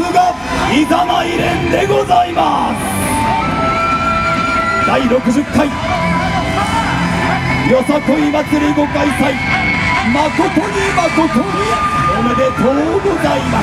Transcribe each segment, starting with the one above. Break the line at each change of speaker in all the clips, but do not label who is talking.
賀イザナイ連でございます。第60回よさこい祭りご開催、誠に誠におめでとうございます。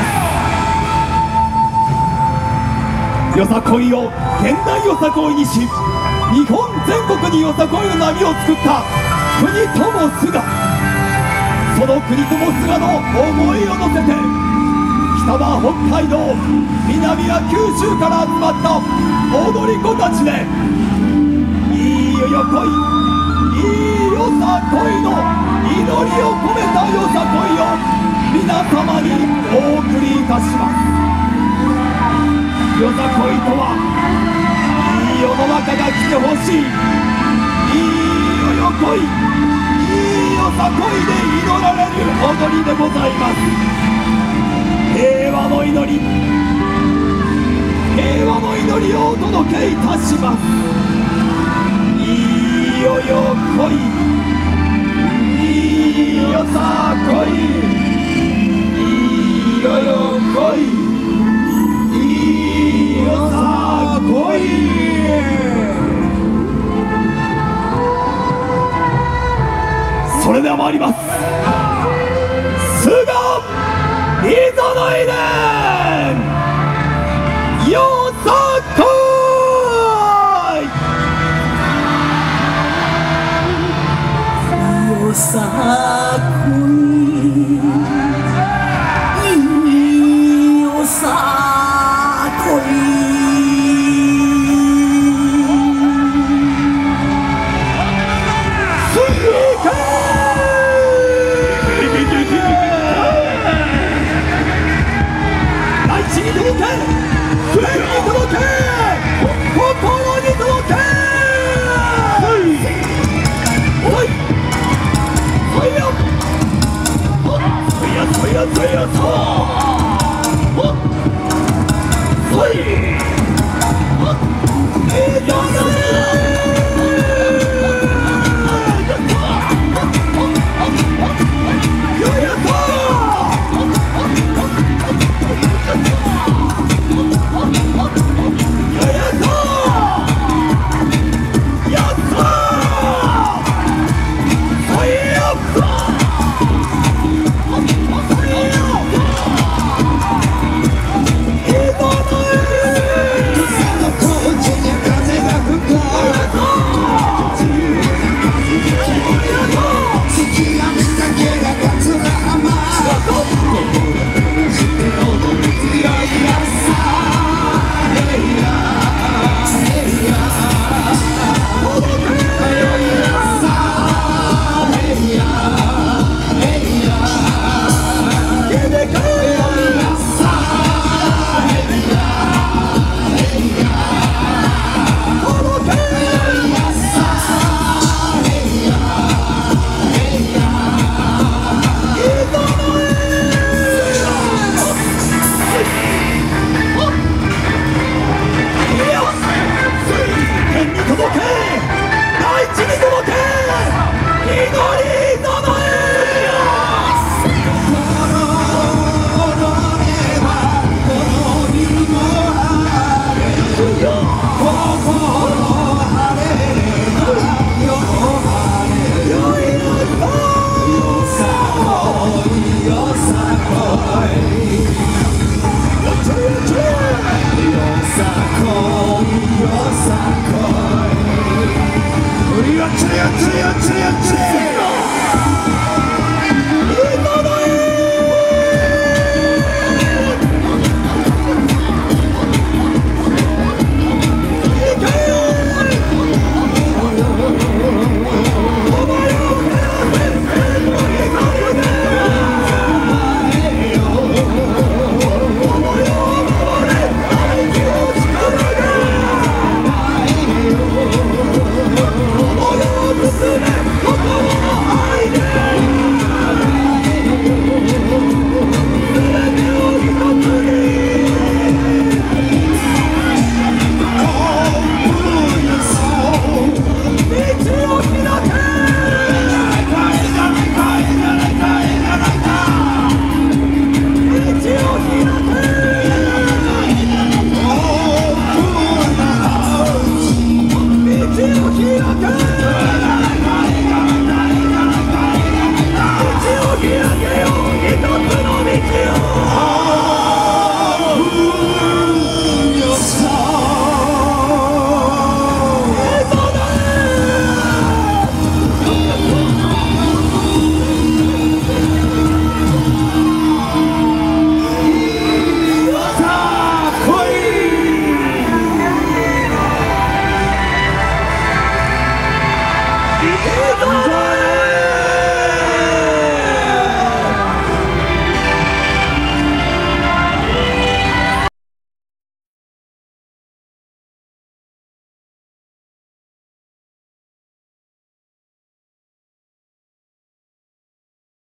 よさこいを現代よさこいにし、日本全国によさこいの波を作った国友須賀、その国友須賀の思いを乗せて、北は北海道、南は九州から集まった踊り子たちで、いいよこい、いいよさこいの祈りを込めたよさこいを皆様にお送りいたします。よさこいとは、いい世の中が来てほしい、いいよこい、いいよさこいで祈られる踊りでございます。平和の祈り、平和の祈りをお届けいたします。いいよよこい、いいよさこい、いいよよこい、いいよさこい。それでは参ります。須賀イザナイ連よさこい、よさこい、いいよさこい。 き上げ